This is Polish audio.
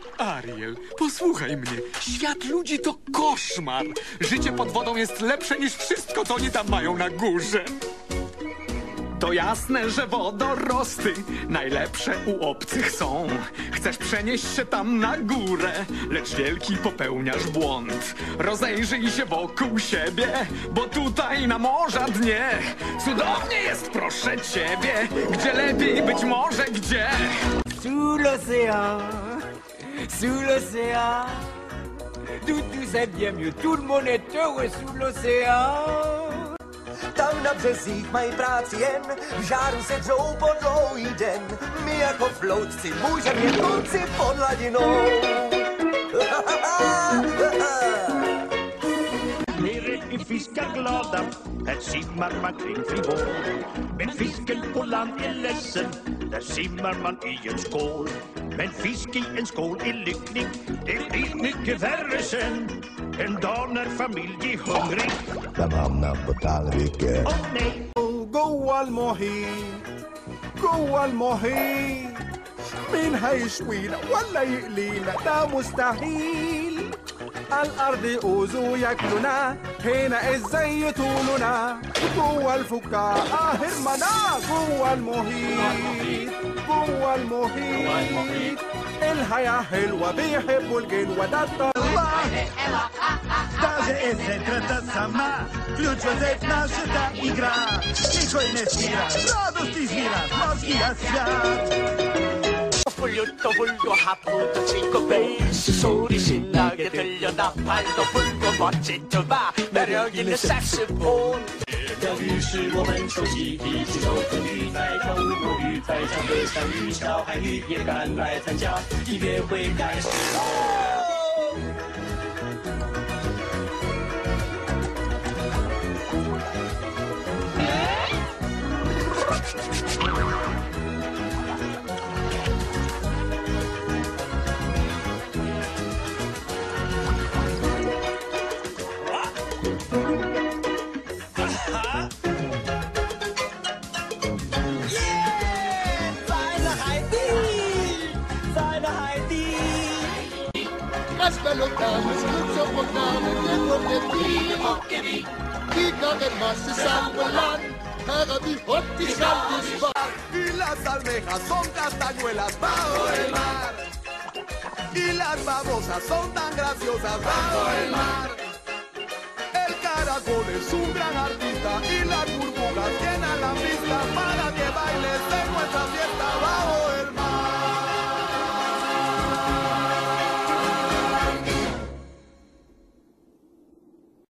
Ariel, posłuchaj mnie. Świat ludzi to koszmar. Życie pod wodą jest lepsze niż wszystko, co oni tam mają na górze. To jasne, że wodorosty najlepsze u obcych są. Chcesz przenieść się tam na górę, lecz wielki popełniasz błąd. Rozejrzyj się wokół siebie, bo tutaj na morza dnie cudownie jest, proszę ciebie. Gdzie lepiej być może, gdzie? Sous l'océan, tout c'est bien mieux, tout le monde est heureux sous l'océan. Tam na brzezích mají práci jen, v žáru se dřou po dlouhý den. My jako floutci můžeme jen konci pod hladinou. Nere är fiskar glada, här simmar man kring frivåg. Men fisken på land är ledsen, där simmar man i en skål. Men fisk i en skål är lycklig, det blir mycket värre sen. En dag när familj är hungrig, de hamnar på tallriken. åh nej. جوا المحيط جوا المحيط مين هيشوينا ولا يقلينا ده مستحيل الأرض أوزو ياكلنا هنا ازاي يطولنا جوا الفكاهة هرمنا جوا المحيط جوا المحيط الحياة حلوة بيحبوا الجنوة ده الله Даже если та сама, ключ наша игра. Никой не свира, радость измира, мозги свят. 불도 불고 하프도 치고 베이스 소리 신나게 들려 나팔도 불고 멋진 투바 매력 있는 색스폰 钓鱼是我们熟悉的举手和鱼在跳舞摸鱼在唱歌山鱼小海鱼也赶来参加音乐会开始 Kaspelotanes, Flugzeugorgane, Dekollektiv. Kickeren, Masse, Sambolan, Harabi, Hottischaltis, y las almejas son castañuelas bajo el mar. Y las babosas son tan graciosas bajo el mar. El caracol es un gran artista y las burbujas llenan la pista para que bailes de nuestra fiesta bajo el mar.